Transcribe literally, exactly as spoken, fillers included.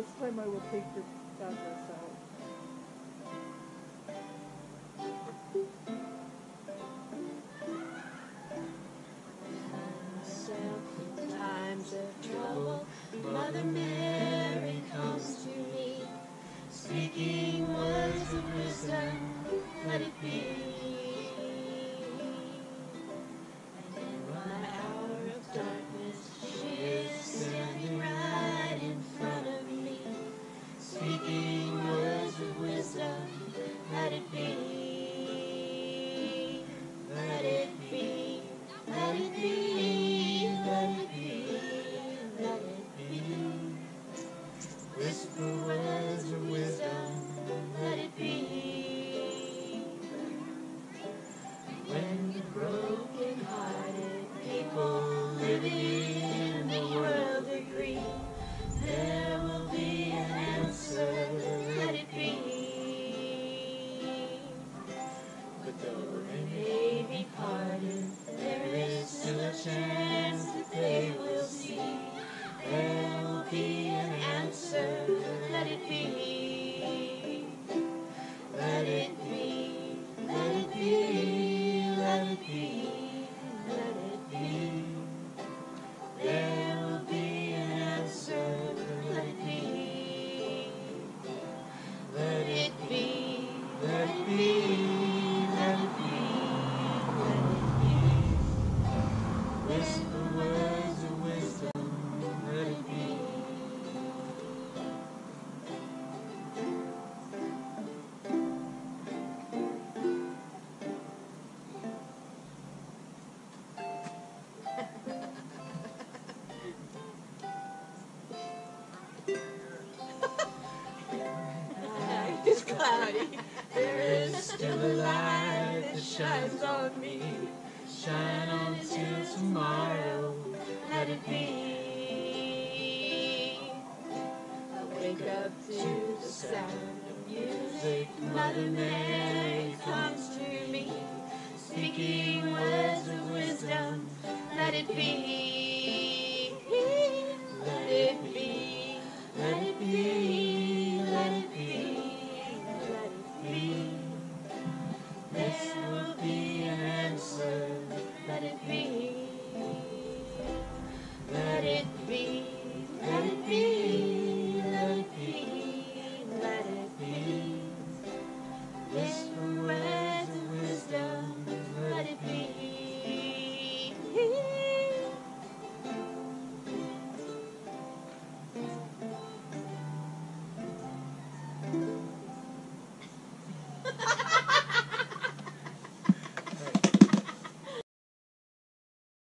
time I will take your address out. In times of trouble, Mother Mary comes to me, speaking words of wisdom, let it be. And in my hour of darkness, she is standing right in front of me, speaking words of wisdom, let it be. Let it be, let it be, let it be, let it be. Whisper words of wisdom, let it be. When the broken-hearted people living in the world agree, there will be an answer, let it be. But though they may be parted, there is still a chance that they will see. There will be an answer, let it be. Let it be, let it be, let it be, let it be. There will be an answer, let it be. Let it be, let it be. Let it be, let it be. Whisper words of wisdom, let it be. Night is cloudy. There is still a light that shines on me. Shine on till tomorrow, let it be. I wake up to the sound of music. Mother Mary comes to me, speaking words of wisdom, let it be. Let it be, let it be, let it be, let it be. There will be an answer, let it be. Let it be, let it be, let it be, let it be. Whisper words of wisdom, let it be. Ha ha ha!